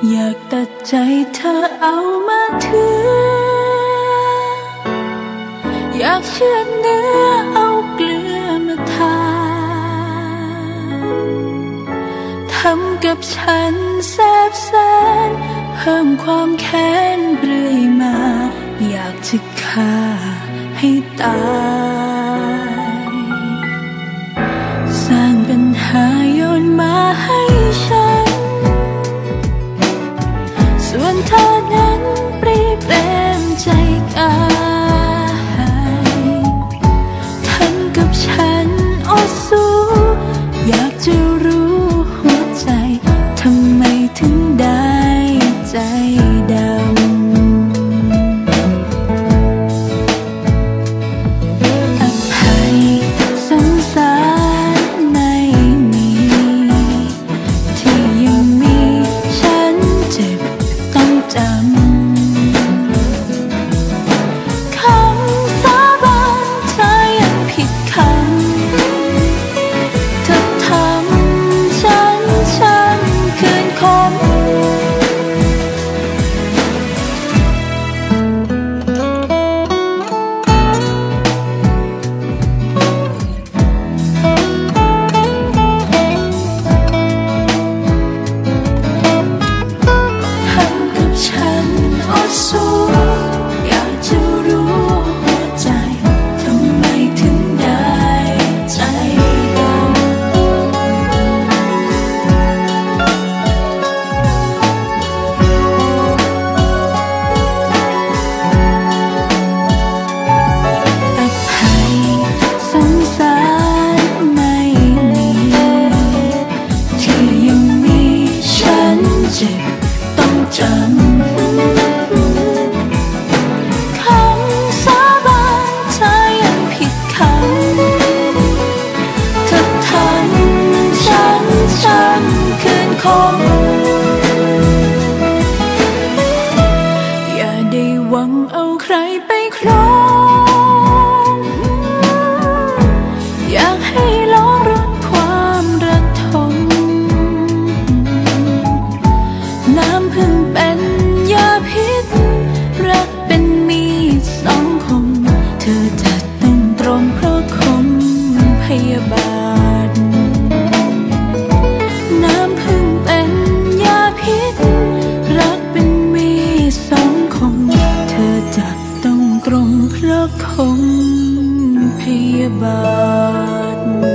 อยากตัดใจเธอเอามาถืออยากเชือดเนื้อเอาเกลือมาทาทำกับฉันแสบแสนเพิ่มความแค้นเรื่อยมาอยากจะฆ่าให้ตายสร้างปัญหาโยนมาให้ฉันส่วนเธอนั้นปรีเปรมใจกายทำกับฉันอดสู้อยากจะรู้หัวใจทำไมถึงได้ใจดำอภัยสงสารไม่มีที่ยังมีฉันเจ็บต้องจำคำสาบานเธอยังผิดคำเธอทำฉันช้ำคืนคมฉันอดสู้อยากจะรู้หัวใจทำไมถึงได้ใจดำอภัยสงสารไม่มีที่ยังมีฉันเจ็บต้องจำคำสาบานเธอยังผิดคำเธอทำฉันช้ำคืนคมอย่าได้หวังเอาใครไปครองอยากให้ลองลดความระทมน้ำพึ่งเป็นยาพิษรักเป็นมีดสองคมเธอจะต้องตรงเพราะคมพยาบาทน้ำพึ่งเป็นยาพิษรักเป็นมีดสองคมเธอจะต้องตรงเพราะคมพยาบาท